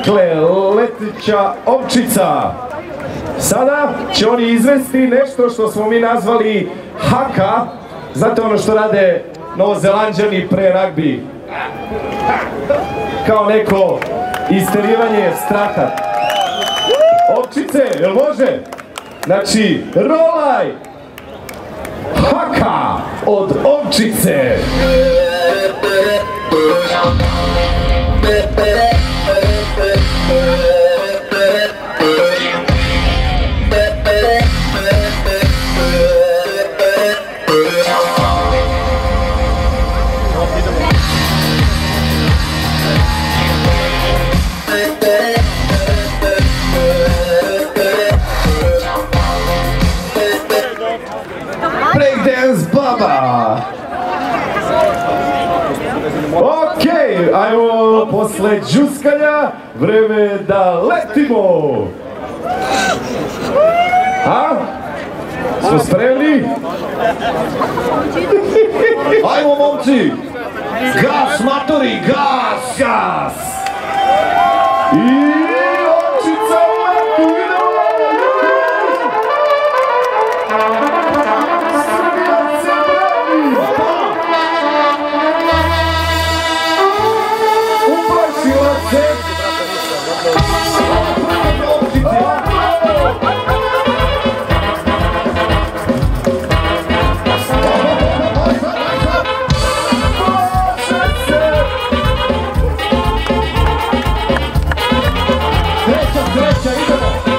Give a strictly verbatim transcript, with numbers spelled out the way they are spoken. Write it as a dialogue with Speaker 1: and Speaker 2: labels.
Speaker 1: Dakle, leteća ovčica. Sada će oni izvesti nešto što smo mi nazvali haka. Znate ono što rade Novozelanđani pre ragbi? Kao neko isterivanje straha. Ovčice, jel može? Znači, rolaj! Haka od ovčice! Breakdance baba! Okej, ajmo posle džuskanja, vreme da letimo! A? Smo spremni? Ajmo momci! Gas matori, gas! Gas! I očica u letu, idemo! Treća, treća, idemo!